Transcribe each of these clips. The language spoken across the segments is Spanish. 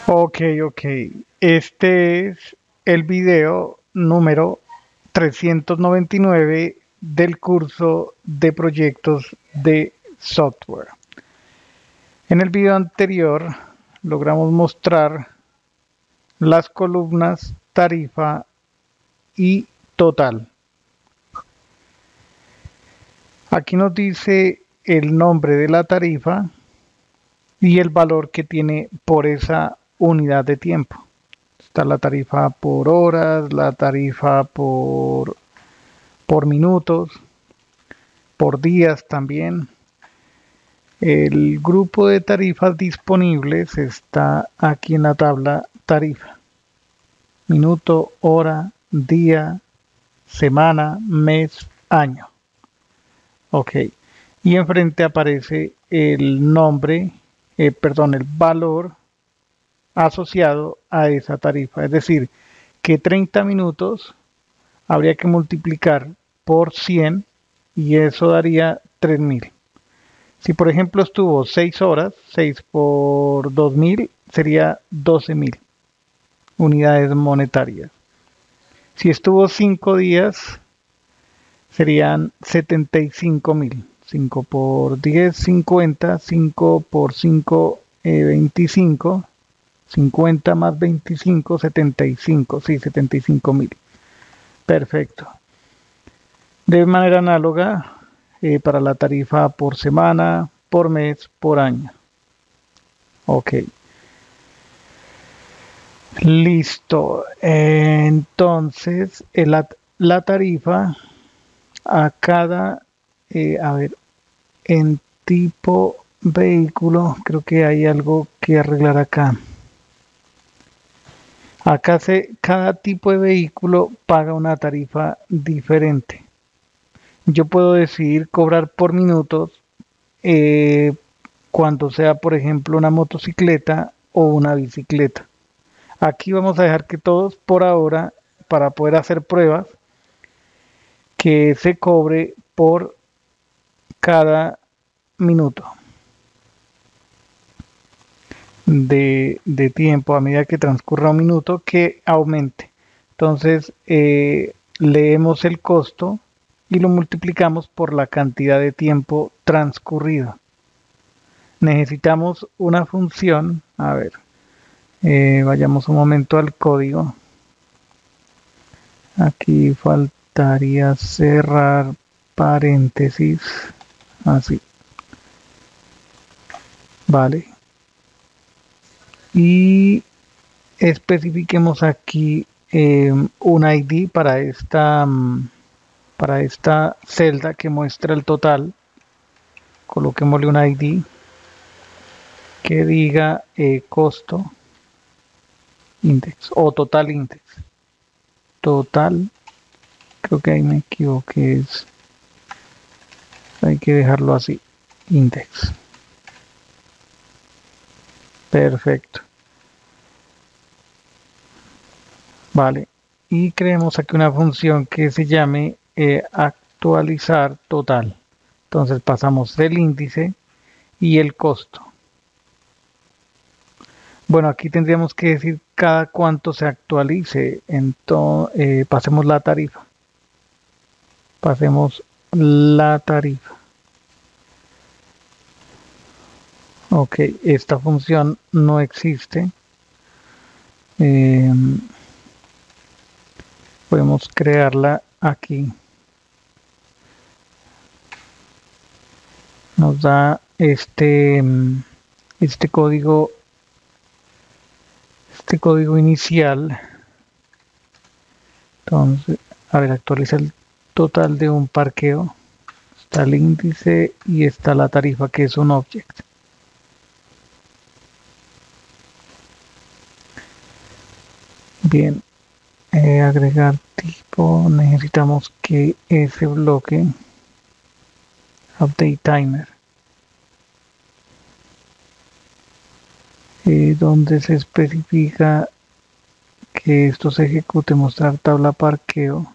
Ok, ok. Este es el video número 399 del curso de proyectos de software. En el video anterior logramos mostrar las columnas tarifa y total. Aquí nos dice el nombre de la tarifa y el valor que tiene por esa unidad de tiempo. Está la tarifa por horas, la tarifa por minutos, por días también. El grupo de tarifas disponibles está aquí en la tabla tarifa. Minuto, hora, día, semana, mes, año. Ok. Y enfrente aparece el nombre, perdón, el valor asociado a esa tarifa. Es decir, que 30 minutos habría que multiplicar por 100 y eso daría 3000. Si por ejemplo estuvo 6 horas, 6 por 2000 sería 12000 unidades monetarias. Si estuvo 5 días serían 75.000. 5 por 10, 50. 5 por 5, 25. 50 más 25, 75. Sí, 75.000. Perfecto. De manera análoga, para la tarifa por semana, por mes, por año. Ok. Listo. Entonces, la tarifa a cada, a ver, en tipo vehículo, creo que hay algo que arreglar acá. Acá cada tipo de vehículo paga una tarifa diferente. Yo puedo decidir cobrar por minutos eh, cuando sea, por ejemplo, una motocicleta o una bicicleta. Aquí vamos a dejar que todos por ahora, para poder hacer pruebas, que se cobre por cada minuto de tiempo a medida que transcurra un minuto que aumente. Entonces, leemos el costo y lo multiplicamos por la cantidad de tiempo transcurrido. Necesitamos una función, a ver, vayamos un momento al código. Aquí faltaría cerrar paréntesis, así, vale. Y especifiquemos aquí un ID para esta celda que muestra el total. Coloquémosle un ID que diga costo index o total index. Total, creo que ahí me equivoqué, hay que dejarlo así, index. Perfecto. Vale. Y creemos aquí una función que se llame actualizar total. Entonces pasamos el índice y el costo. Bueno, aquí tendríamos que decir cada cuánto se actualice. Entonces, pasemos la tarifa. Pasemos la tarifa. Ok, esta función no existe. Eh, Podemos crearla aquí. Nos da este código inicial. Entonces, a ver, actualiza el total de un parqueo. Está el índice y está la tarifa que es un object. Bien, agregar tipo, necesitamos que ese bloque update timer, donde se especifica que esto se ejecute, mostrar tabla parqueo.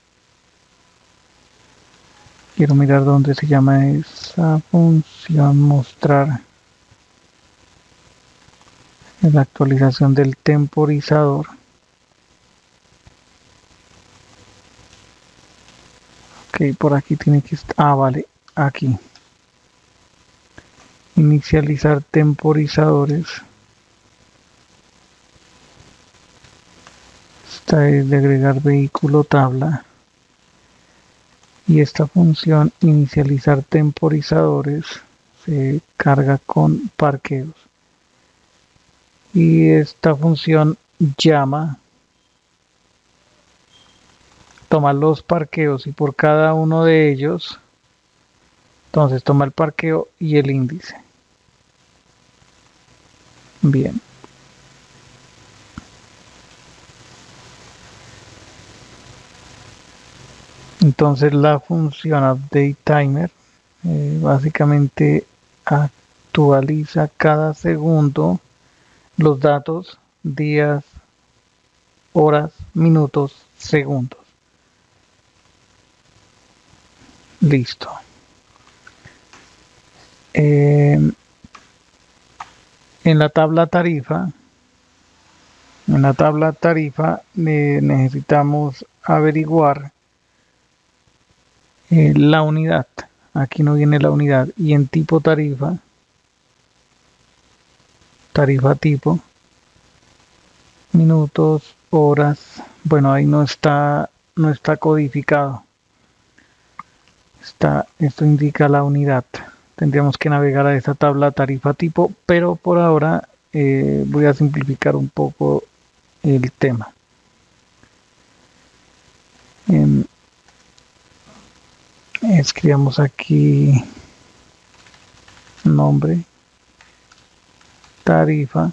Quiero mirar dónde se llama esa función, mostrar en la actualización del temporizador. Ok, por aquí tiene que estar. Ah, vale, aquí. Inicializar temporizadores. Esta es de agregar vehículo tabla. Y esta función inicializar temporizadores se carga con parqueos. Y esta función llama, toma los parqueos y por cada uno de ellos, entonces toma el parqueo y el índice. Bien. Entonces la función updateTimer básicamente actualiza cada segundo los datos, días, horas, minutos, segundos. Listo. En la tabla tarifa, necesitamos averiguar la unidad. Aquí no viene la unidad. Y en tipo tarifa tipo, minutos, horas. Bueno, ahí no está codificado. Esto indica la unidad. Tendríamos que navegar a esa tabla tarifa tipo, pero por ahora voy a simplificar un poco el tema. Escribamos aquí nombre, tarifa,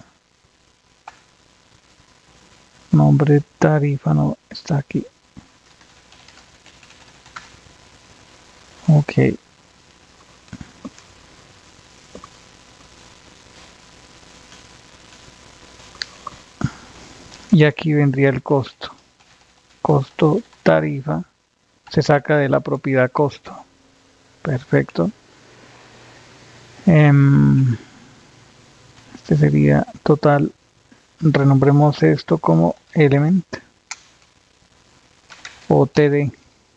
nombre, tarifa, no, está aquí. Ok. Y aquí vendría el costo. Costo, tarifa, se saca de la propiedad costo. Perfecto. Este sería total. Renombremos esto como element o td.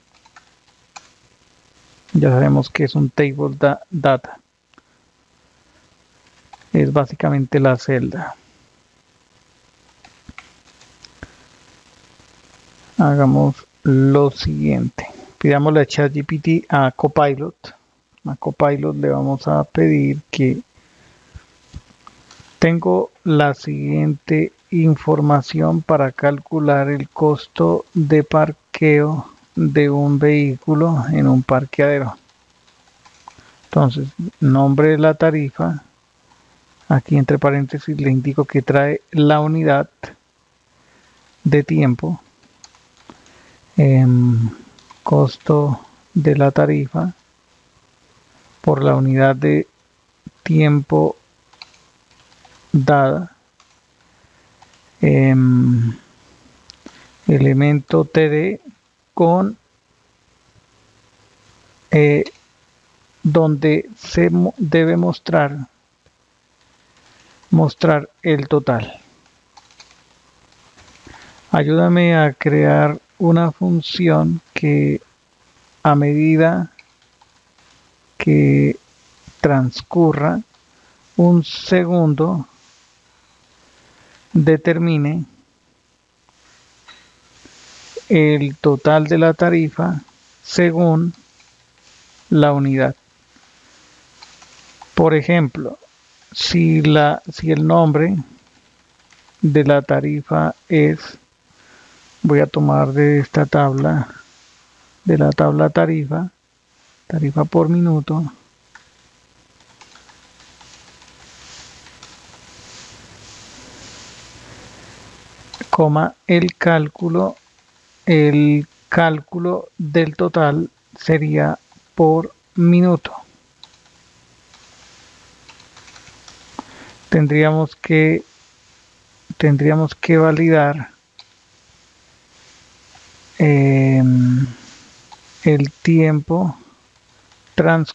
Ya sabemos que es un table data. Es básicamente la celda. Hagamos lo siguiente. Pidámosle a ChatGPT a Copilot. A Copilot le vamos a pedir que tengo la siguiente información para calcular el costo de parqueo de un vehículo en un parqueadero. Entonces, nombre de la tarifa. Aquí entre paréntesis le indico que trae la unidad de tiempo. Costo de la tarifa por la unidad de tiempo dada. Elemento TD con donde se debe mostrar el total. Ayúdame a crear una función que a medida que transcurra un segundo determine el total de la tarifa según la unidad. Por ejemplo, si el nombre de la tarifa es, voy a tomar de esta tabla, de la tabla tarifa por minuto, coma el cálculo del total sería por minuto. Tendríamos que validar el tiempo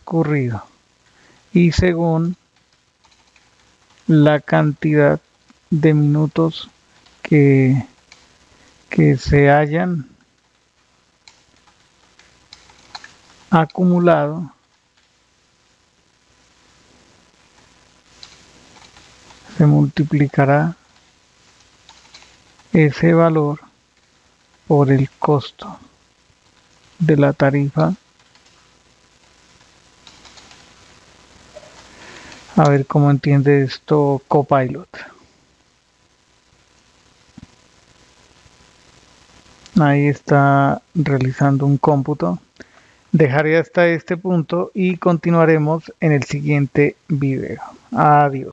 transcurrido y según la cantidad de minutos que se hayan acumulado se multiplicará ese valor por el costo de la tarifa. A ver cómo entiende esto Copilot. Ahí está realizando un cómputo. Dejaré hasta este punto y continuaremos en el siguiente video. Adiós.